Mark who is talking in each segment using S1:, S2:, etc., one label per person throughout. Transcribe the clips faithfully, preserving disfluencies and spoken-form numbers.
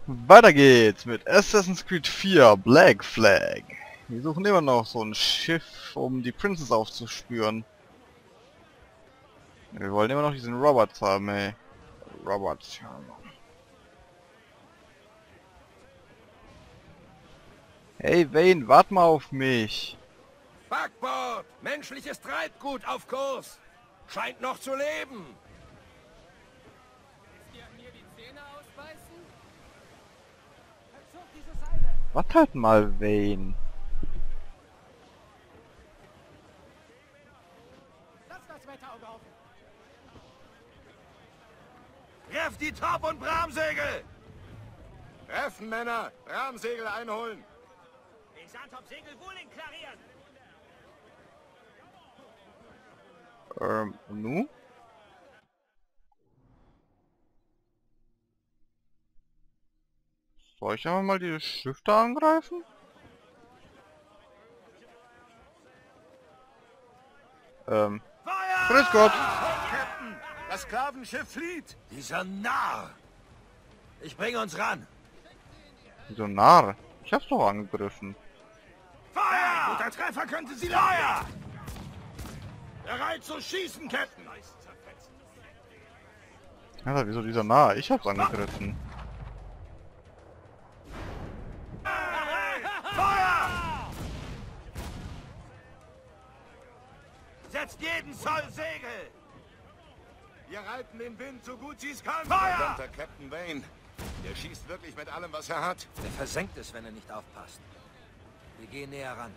S1: Weiter geht's mit Assassin's Creed vier Black Flag. Wir suchen immer noch so ein Schiff, um die Princess aufzuspüren. Wir wollen immer noch diesen Roberts haben, ey. Roberts. Hey Wayne, wart mal auf mich.
S2: Backbord! Menschliches Treibgut auf Kurs! Scheint noch zu leben!
S1: Wart halt mal, Wayne.
S2: Lass das Wetterauge auf! Treff die Top- und Bramsegel! Treffen, Männer! Bramsegel einholen! Die Sandtop-Segel wohlig klarieren!
S1: Ähm, nu? Soll ich aber mal dieses Schiff da angreifen? Ähm.
S2: Feuer!
S1: Grüß Gott!
S2: Captain! Das Sklavenschiff flieht! Dieser Narr! Ich bringe uns ran!
S1: So Narr. Ich hab's doch angegriffen.
S2: Feuer! Guter Treffer könnte sie Feuer! Bereit zu schießen, Captain!
S1: Alter, wieso dieser Narr? Ich hab's angegriffen.
S2: Feuer! Setzt jeden Zoll Segel! Wir reiten den Wind so gut sie es kann! Feuer! Der Captain Wayne. Der schießt wirklich mit allem, was er hat.
S3: Er versenkt es, wenn er nicht aufpasst. Wir gehen näher ran.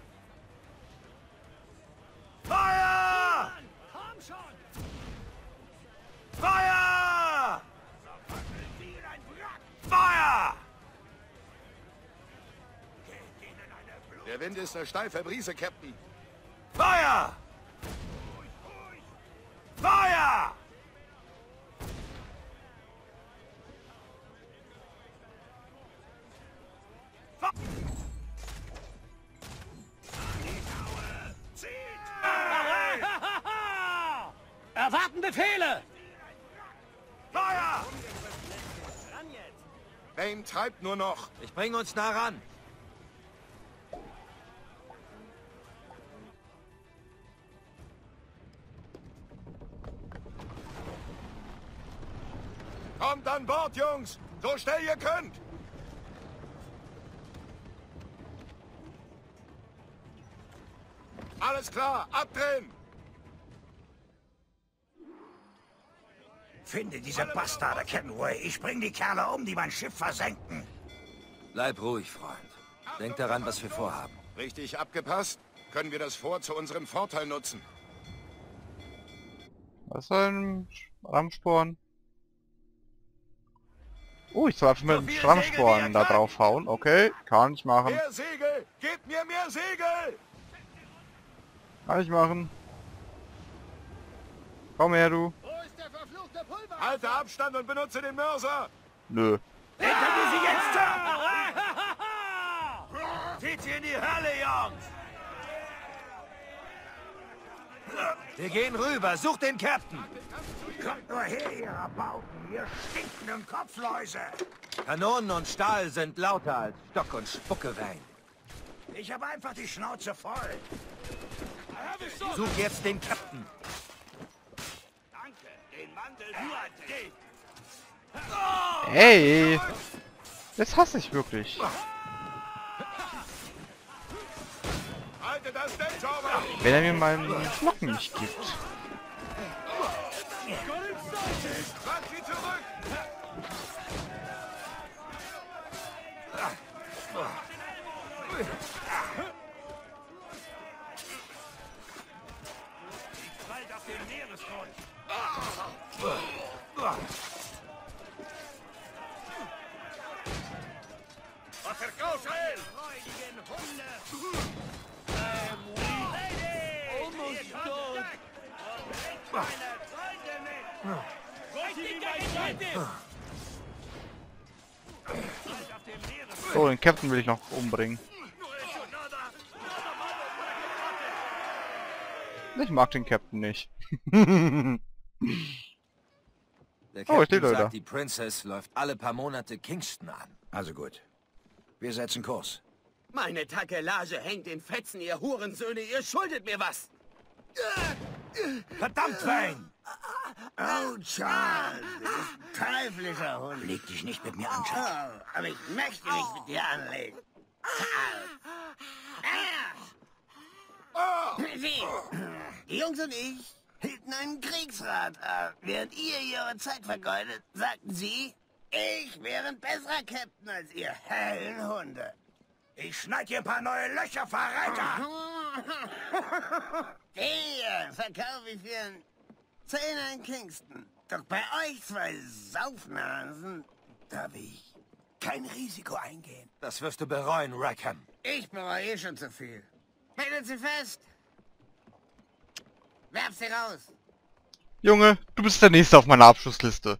S2: Feuer! Komm schon! Feuer! Feuer! Der Wind ist eine steife Brise, Captain. Feuer! Feuer!
S3: Erwarten Befehle!
S2: Feuer! Wayne treibt nur noch.
S3: Ich bringe uns nah ran.
S2: Kommt an Bord, Jungs! So schnell ihr könnt! Alles klar, abdrehen!
S4: Finde diese Bastarde, Kenway. Ich bring die Kerle um, die mein Schiff versenken.
S3: Bleib ruhig, Freund. Denk daran, was wir vorhaben.
S2: Richtig abgepasst? Können wir das Fort zu unserem Vorteil nutzen?
S1: Was soll ein Rammsporn? Oh, ich soll einfach mit dem
S2: So viel
S1: Schrammsporn
S2: Segel, wie
S1: da
S2: ihr
S1: drauf hauen. Okay, kann ich machen.
S2: Mehr Segel! Gebt mir mehr Segel!
S1: Kann ich machen. Komm her, du.
S2: Wo ist der verfluchte Pulver? Halte Abstand und benutze den Mörser!
S1: Nö.
S2: Hinter wir sie jetzt! Zieht sie in die Hölle, Jungs!
S3: Wir gehen rüber. Such den Captain.
S4: Kommt nur her, ihr Rabauken, ihr stinkenden Kopfläuse.
S3: Kanonen und Stahl sind lauter als Stock und Spuckewein.
S4: Ich habe einfach die Schnauze voll.
S3: Such jetzt den Captain.
S2: Danke, den Mantel nur an dich!
S1: Ey! Das hasse ich wirklich.
S2: Halte das Deck sauber!
S1: Wenn er mir meinen Flocken nicht gibt.
S2: Trag sie zurück! Bald auf dem Meeresgrund! Was verkaufst du? Freudigen Hunde! Almost tot!
S1: So, den Captain will ich noch umbringen. Ich mag den Captain nicht.
S3: Der
S1: Oh, ich
S3: Captain
S1: stehe da.
S3: sagt, die Princess läuft alle paar Monate Kingston an.
S4: Also gut. Wir setzen Kurs.
S3: Meine Takelage hängt in Fetzen, ihr Hurensöhne. Ihr schuldet mir was.
S2: Verdammt, Wayne!
S4: Oh, Charles, du bist ein teuflischer Hund. Leg dich nicht mit mir an, Charles. Oh, aber ich möchte mich mit dir anlegen. Sie, die Jungs und ich hielten einen Kriegsrat ab. Während ihr eure Zeit vergeudet, sagten sie, ich wäre ein besserer Captain als ihr hellen Hunde.
S2: Ich schneid dir ein paar neue Löcher, Verräter!
S4: Hier verkaufe ich für einen Zehner in Kingston. Doch bei euch zwei Saufnasen darf ich kein Risiko eingehen.
S2: Das wirst du bereuen, Rackham.
S4: Ich bereue eh schon zu viel. Haltet sie fest. Werf sie raus.
S1: Junge, du bist der Nächste auf meiner Abschlussliste.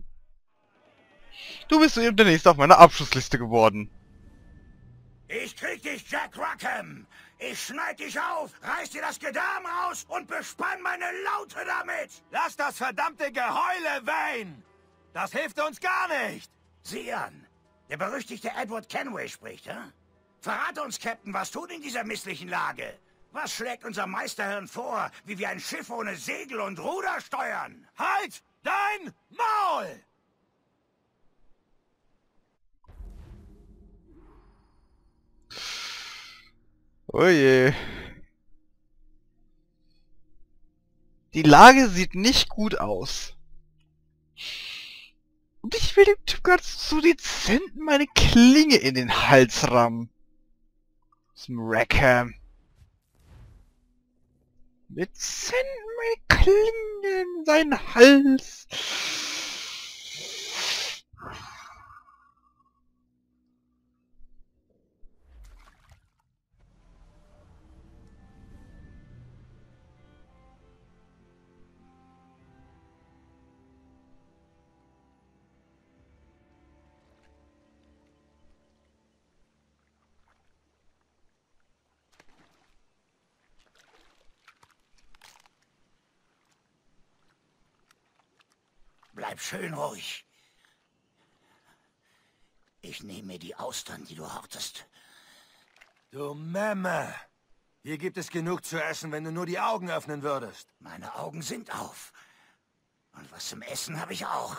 S1: Du bist eben der Nächste auf meiner Abschlussliste geworden.
S2: Ich krieg dich, Jack Rackham! Ich schneid dich auf, reiß dir das Gedärm raus und bespann meine Laute damit! Lass das verdammte Geheule, Wayne! Das hilft uns gar nicht!
S4: Sieh an. Der berüchtigte Edward Kenway spricht, hä?
S2: Verrate uns, Captain, was tut in dieser misslichen Lage? Was schlägt unser Meisterhirn vor, wie wir ein Schiff ohne Segel und Ruder steuern? Halt dein Maul!
S1: Oh je. Die Lage sieht nicht gut aus. Und ich will dem Typ ganz so dezent meine Klinge in den Hals rammen. Zum Rackham. Dezent meine Klinge in seinen Hals.
S4: Bleib schön ruhig. Ich nehme mir die Austern, die du hortest.
S2: Du Memme! Hier gibt es genug zu essen, wenn du nur die Augen öffnen würdest.
S4: Meine Augen sind auf. Und was zum Essen habe ich auch.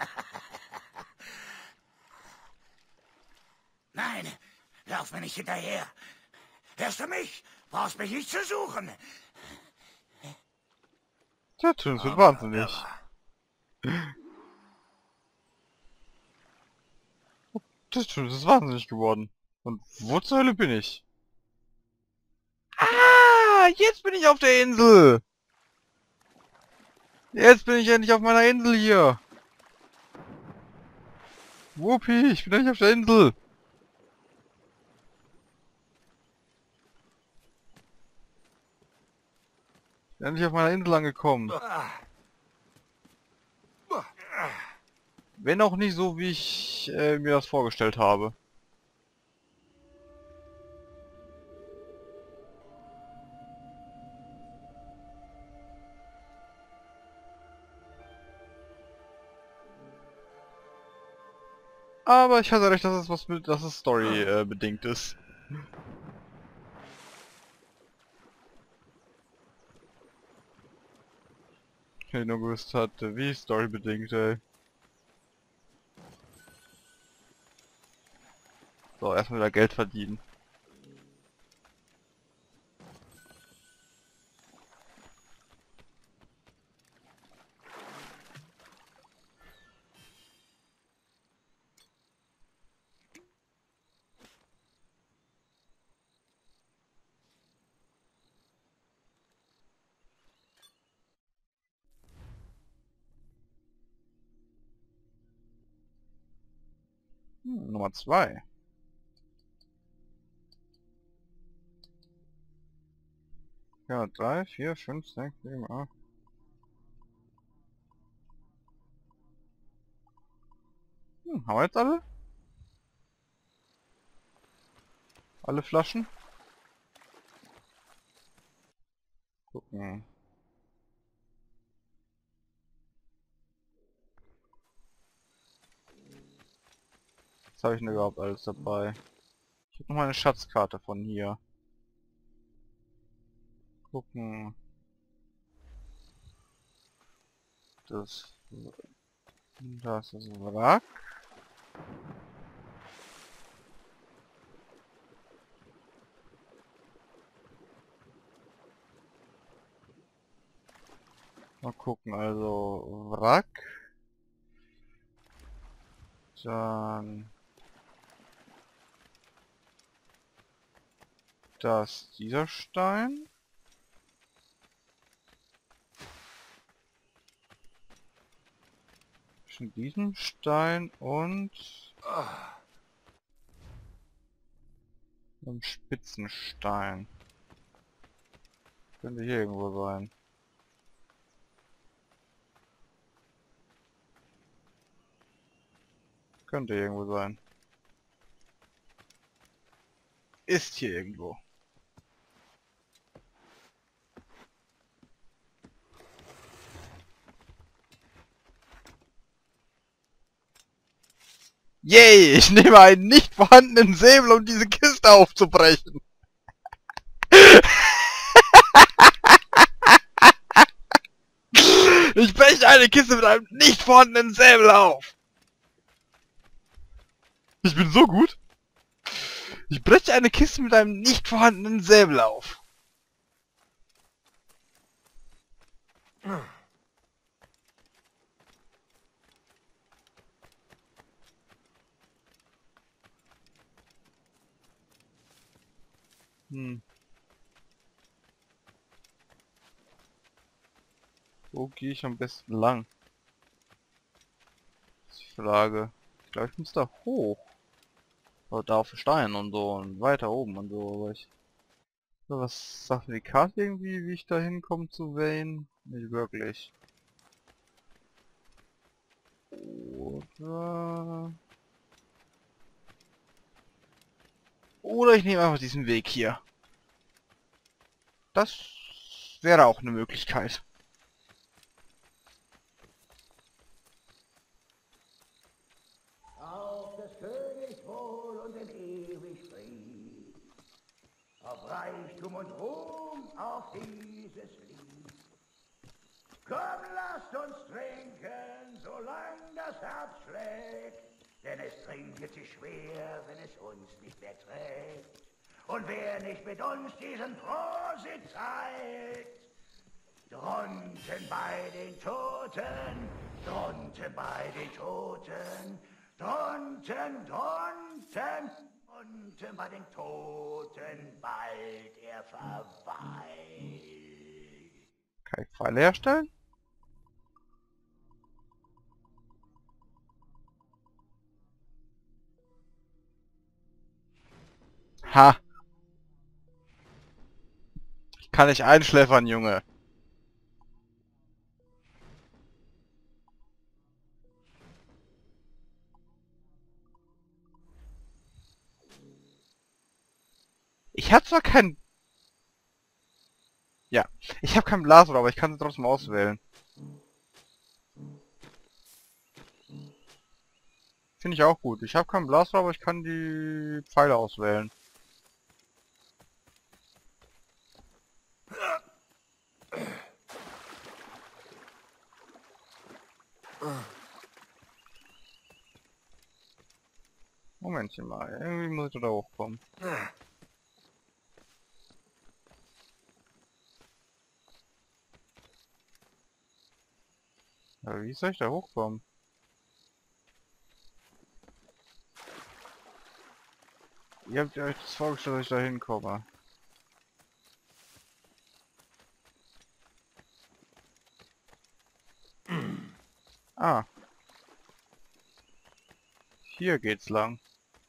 S4: Nein, lauf mir nicht hinterher. Hörst du mich? Brauchst mich nicht zu suchen.
S1: Tja, das wird wahnsinnig. Das Typ ist wahnsinnig geworden. Und wo zur Hölle bin ich? Ah, jetzt bin ich auf der Insel. Jetzt bin ich endlich auf meiner Insel hier. Wuppi, ich bin endlich auf der Insel. Ich bin endlich auf meiner Insel angekommen. Wenn auch nicht so, wie ich äh, mir das vorgestellt habe. Aber ich hatte recht, dass es was mit, dass es Story äh, bedingt ist. Ich hätte nur gewusst hatte, wie Story bedingt, ey. So, erstmal wieder Geld verdienen. Hm, Nummer zwei. Ja, drei, vier, fünf, sechs, sieben, acht. Hm, haben wir jetzt alle? Alle Flaschen? Gucken. Was habe ich denn überhaupt alles dabei? Ich habe noch mal eine Schatzkarte von hier. Gucken. Das... Das ist Wrack. Mal gucken, also Wrack. Dann... Das, dieser Stein. Zwischen diesem Stein und... einem Spitzenstein. Könnte hier irgendwo sein. Könnte irgendwo sein. Ist hier irgendwo. Yay! Ich nehme einen nicht vorhandenen Säbel, um diese Kiste aufzubrechen. Ich breche eine Kiste mit einem nicht vorhandenen Säbel auf. Ich bin so gut. Ich breche eine Kiste mit einem nicht vorhandenen Säbel auf. Hm. Wo gehe ich am besten lang? Das ist die Frage. Ich glaube, ich muss da hoch. Oder da auf den Stein und so und weiter oben und so, aber ich... So, was sagt mir die Karte irgendwie, wie ich da hinkomme zu Wayne? Nicht wirklich. Oder... Oder ich nehme einfach diesen Weg hier. Das wäre auch eine Möglichkeit.
S2: Auf des Königs Wohl und in ewig Fried. Auf Reichtum und Ruhm, auf dieses Lied. Komm, lasst uns trinken, solange das Herz schlägt. Denn es trinket sich schwer, wenn es uns nicht mehr trägt. Und wer nicht mit uns diesen Prosit zeigt, drunten bei den Toten, drunten bei den Toten, drunten, drunten, drunten bei den Toten, bald er verweilt.
S1: Kann ich Pfeile herstellen? Ha! Ich kann nicht einschläfern, Junge. Ich habe zwar kein... Ja, ich habe kein Blasrohr, aber ich kann sie trotzdem auswählen. Finde ich auch gut. Ich habe kein Blasrohr, aber ich kann die Pfeile auswählen. Momentchen mal, irgendwie muss ich da hochkommen. Aber wie soll ich da hochkommen? Ihr habt euch das vorgestellt, dass ich da hinkomme. Ah. Hier geht's lang.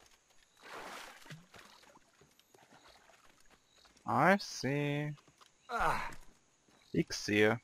S1: I see. Ich sehe.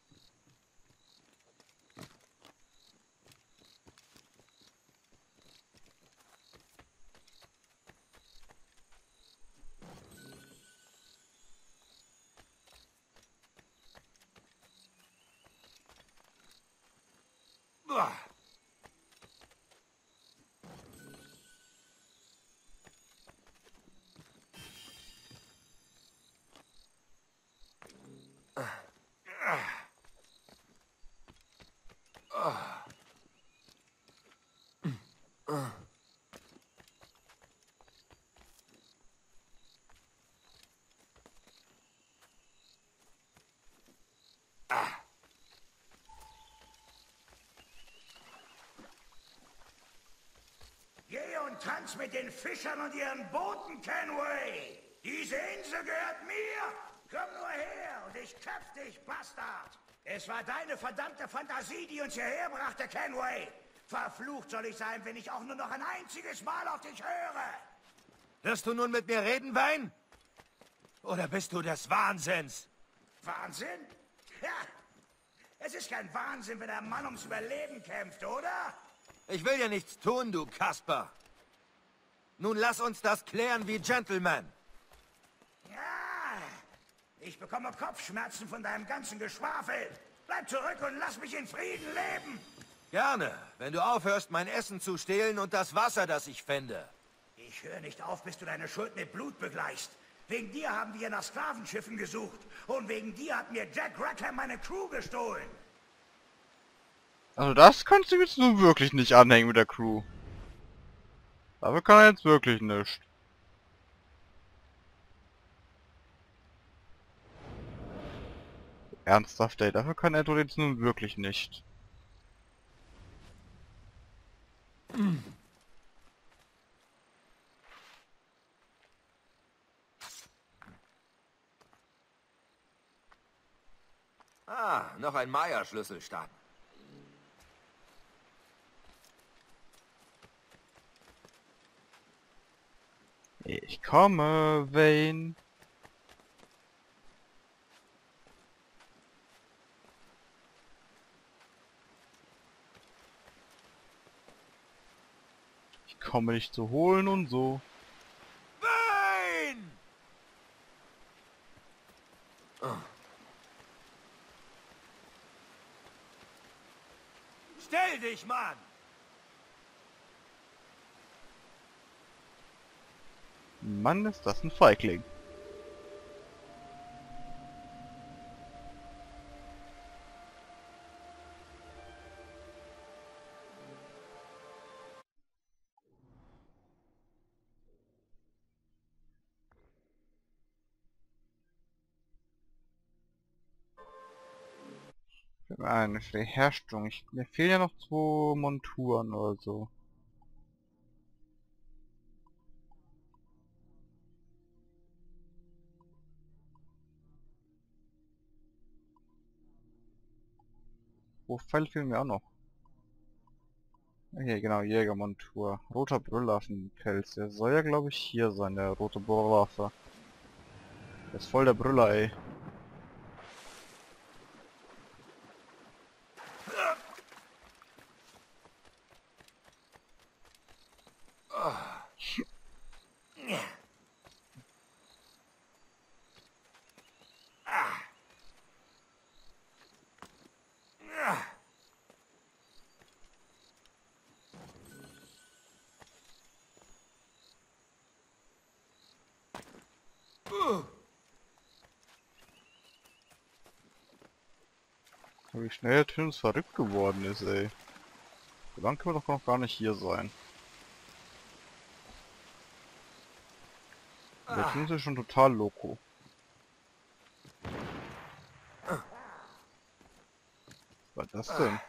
S2: tanzt mit den Fischern und ihren Booten, Kenway. Diese Insel gehört mir. Komm nur her und ich köpf dich, Bastard. Es war deine verdammte Fantasie, die uns hierher brachte, Kenway. Verflucht soll ich sein, wenn ich auch nur noch ein einziges Mal auf dich höre.
S3: Wirst du nun mit mir reden, Wayne? Oder bist du des Wahnsinns?
S2: Wahnsinn? Ja, es ist kein Wahnsinn, wenn ein Mann ums Überleben kämpft, oder?
S3: Ich will ja nichts tun, du Kasper. Nun lass uns das klären wie Gentlemen.
S2: Ja, ich bekomme Kopfschmerzen von deinem ganzen Geschwafel. Bleib zurück und lass mich in Frieden leben.
S3: Gerne, wenn du aufhörst, mein Essen zu stehlen und das Wasser, das ich fände.
S2: Ich höre nicht auf, bis du deine Schuld mit Blut begleichst. Wegen dir haben wir nach Sklavenschiffen gesucht. Und wegen dir hat mir Jack Rackham meine Crew gestohlen.
S1: Also das kannst du jetzt nun wirklich nicht anhängen mit der Crew. Dafür kann er jetzt wirklich nichts. Ernsthaft, ey, dafür kann er doch jetzt nun wirklich nicht.
S3: Ah, noch ein Maya-Schlüsselstein.
S1: Ich komme, Wayne. Ich komme dich zu holen und so.
S3: Wayne! Oh. Stell dich, Mann!
S1: Mann, ist das ein Feigling. Eine Herstellung. Ich, mir fehlen ja noch zwei Monturen oder so. Wofür fehlen mir auch noch? Hier, genau, Jägermontur. Roter Brüllaffenpelz. Der soll ja, glaube ich, hier sein, der rote Brüllaffe. Der ist voll der Brüller, ey. Wie schnell der Töns verrückt geworden ist, ey. So lange können wir doch noch gar nicht hier sein. Der Töns ist schon total loco. Was war das denn?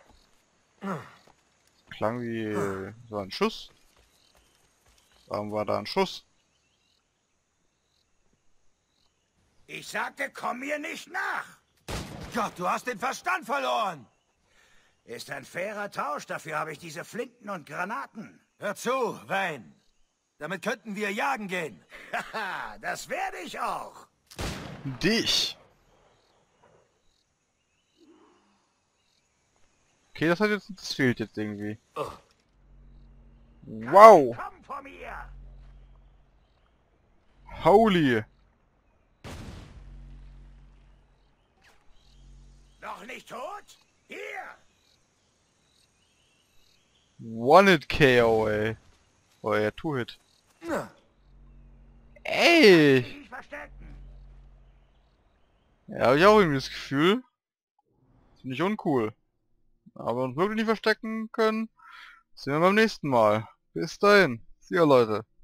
S1: Klang wie so ein Schuss. Warum war da ein Schuss?
S2: Ich sagte, komm mir nicht nach.
S3: Gott, du hast den Verstand verloren!
S2: Ist ein fairer Tausch, dafür habe ich diese Flinten und Granaten.
S3: Hör zu, Wayne. Damit könnten wir jagen gehen.
S2: Haha, das werde ich auch.
S1: Dich! Okay, das hat jetzt, das fehlt jetzt irgendwie.
S3: Oh.
S1: Wow!
S2: Komm vor mir.
S1: Holy!
S2: Noch nicht tot? Hier.
S1: One-Hit K O, ey. Oh, ja, Two-Hit. Ey!
S2: Nicht verstecken.
S1: Ja, hab ich auch irgendwie das Gefühl. Finde ich uncool. Aber uns wirklich nicht verstecken können, sehen wir beim nächsten Mal. Bis dahin. See you, Leute.